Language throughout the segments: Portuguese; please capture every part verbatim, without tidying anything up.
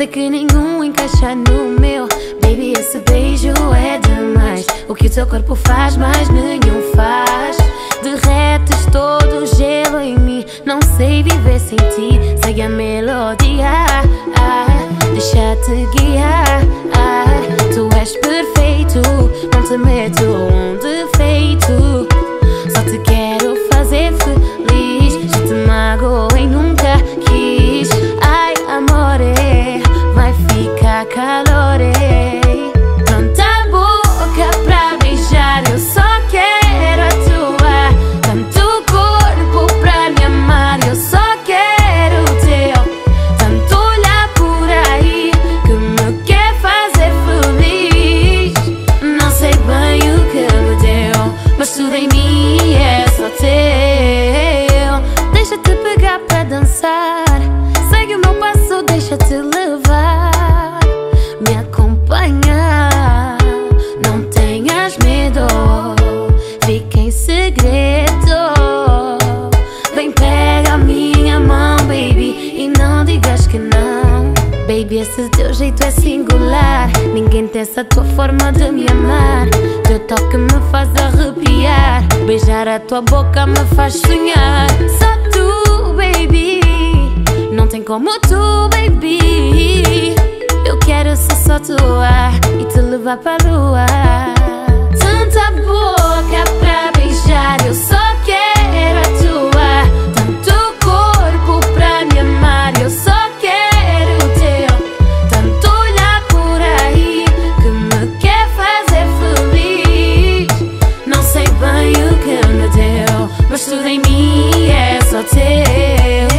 sei que nenhum encaixa no meu. Baby, esse beijo é demais. O que o teu corpo faz, mas nenhum faz. Derretes todo o gelo em mim. Não sei viver sem ti. Segue a melodia, ah, deixa-te guiar, ah, tu és perfeito. Não te meto um defeito. Só te quero fazer feliz. Já te magoei, nunca quis. Ai, amore, vai ficar calore. Tanta boca pra beijar, eu só quero a tua. Tanto corpo pra me amar, eu só quero o teu. Tanto olhar por aí que me quer fazer feliz. Não sei bem o que me deu, mas tudo em mim é só teu. Deixa-te pegar pra dançar. Segue o meu passo, deixa-te levar. Me acompanha, não tenhas medo. Fica em segredo. Vem, pega a minha mão, baby, e não digas que não. Baby, esse teu jeito é singular. Ninguém tem essa tua forma de me amar. Teu toque me faz arrepiar. Beijar a tua boca me faz sonhar. Só tu, baby, não tem como tu, baby. Eu quero ser só tua e te levar pra lua. Tanta boca pra beijar, eu só quero a tua. Tanto corpo pra me amar, eu só quero o teu. Tanto olhar por aí que me quer fazer feliz. Não sei bem o que me deu, mas tudo em mim é só teu.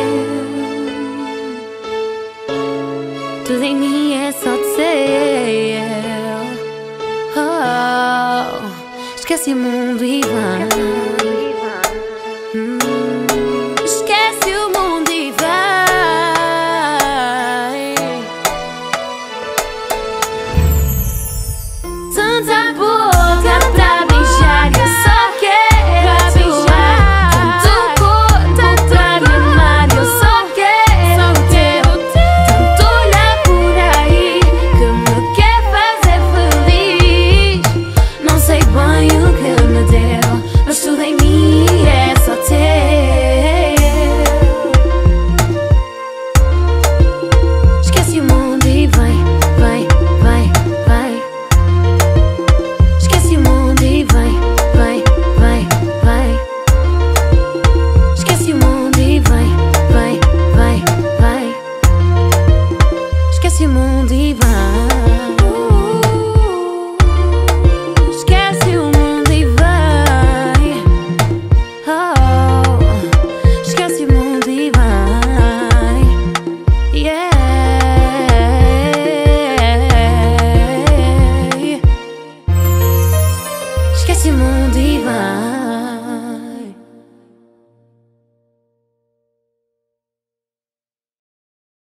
Tudo em mim é só teu. Oh, esquece o mundo e vai. Hum, esquece o mundo e vai. Tanta boca pra beijar, eu só quero a tua. Tanto corpo pra me amar, eu só quero o teu. Tanto olhar por aí que me quer fazer feliz. Não sei bem o que me deu, mas tudo em mim é só teu. Esquece o mundo e vai, vai, vai, vai. Esquece o mundo e vai, vai, vai, vai. Esquece o mundo e vai, vai, vai, vai. Esquece o mundo e vai. Esquece o mundo e vai. Oh, esquece o mundo e vai. Yeah. Esquece o mundo e vai.